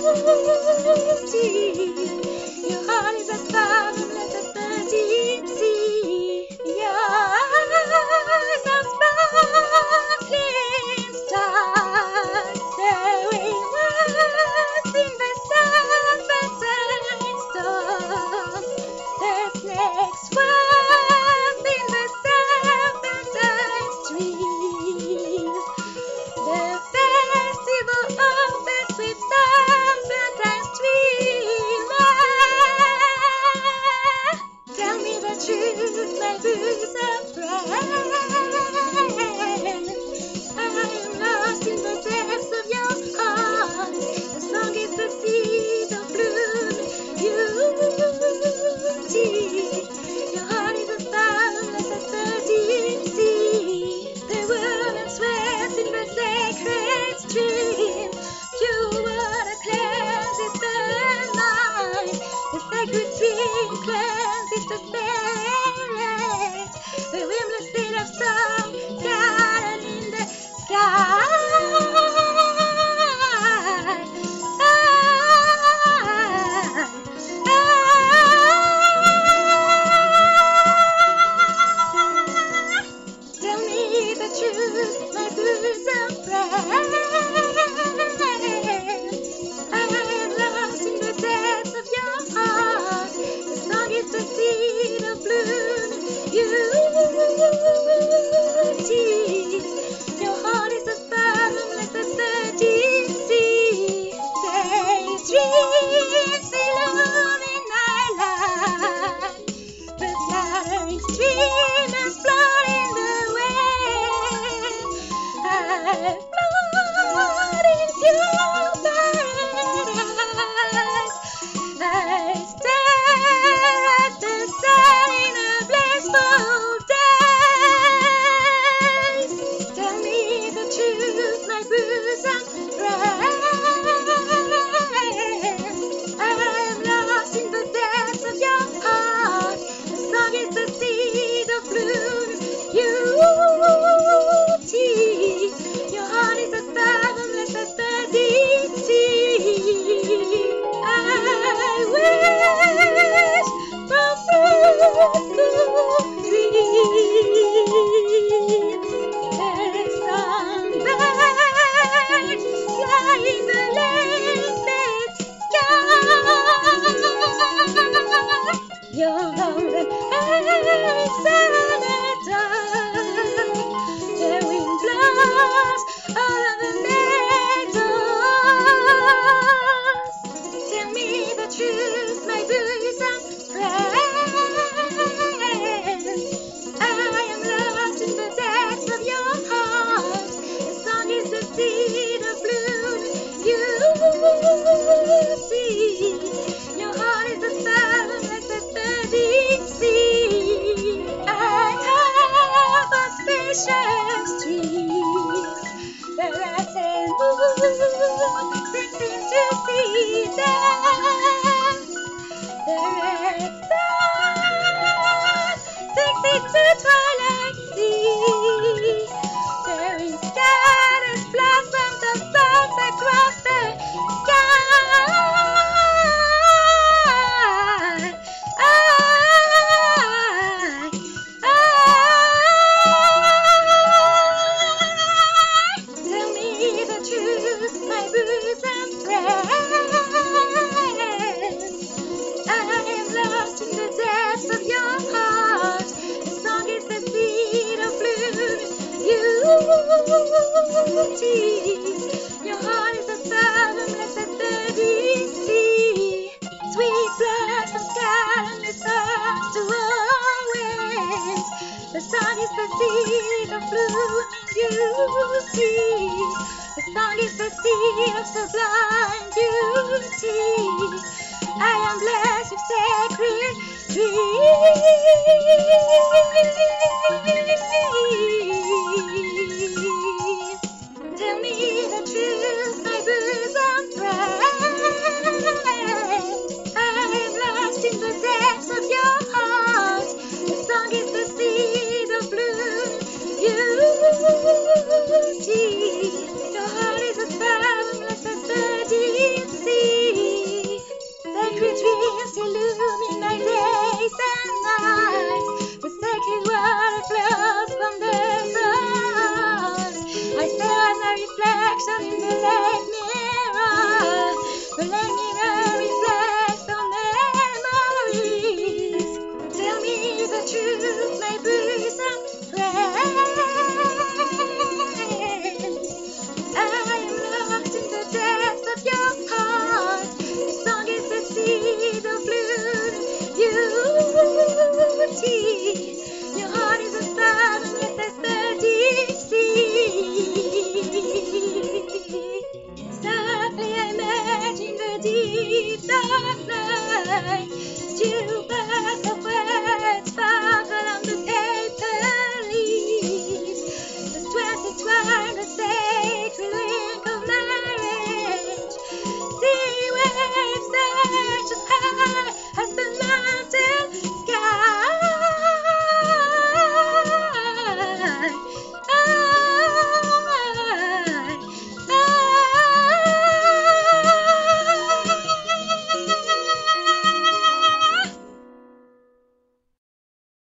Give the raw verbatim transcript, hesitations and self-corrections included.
Your heart is as fathomless as the deep sea. Your eyes are sparkling stars, throwing words in the serpentine storm. The snakes swirls in the serpentine stream. The festival opens with serpentine stream. Tell me the truth, my bosom friend. I am lost in the depths of your heart. The song is the seed of bloom, beauty. Your heart is as boundless as the deep sea. The woman sweats in the sacred stream. Pure water cleanses the mind. The sacred stream cleanses the spirit. The windblown spirit of song scattered in the sky. Tell me the truth, my bosom friend. I am lost in the depths of your heart. The song is the seed of bloom, beauty. Your heart is as fathomless as the deep sea. Daydreams illumine my life. The fluttering streamers float in the wind. I'm floating to paradise. I stare at the sun in a blissful daze. Tell me the truth, my bosom friend. I am lost in the depths of your heart. The song is the seed of bloom, beauty. Your heart is as fathomless as the deep sea. I wish for fruitful dreams. There's songbirds fly in the lit sky. Your love and eyes are dark. The wind blows all of the meadows. Tell me the truth, my bosom friend. I am lost in the depths of your heart. The song is the seed of bloom, beauty. Your heart is as fathomless as the deep sea. I have auspicious dreams. The rats and moon sinks into sea depths. The red sun sinks into twilight sea. The wind scatters blossoms of songs across the sky. I, I, Tell me the truth, my bosom friend. I am lost in the depths of your heart. The song is the seed of bloom, beauty. Your heart is as fathomless as the deep sea. Sweet blossoms scatter songs to all winds. The song is the seed of bloom, beauty. The song is the seed of sublime beauty. I am blessed with sacred dreams. Tell me the truth, my bosom friend. I am lost in the depths of your heart. The song is the seed of bloom, beauty. Your heart is as fathomless as the deep sea. in the lake mirror. The lake mirror reflects our memories. Tell me the truth, my bosom friend. I am lost in the depths of your heart. The song is the seed of beauty. Your heart is a fathomless as the deep sea. Softly I imagine the deep dark night. Still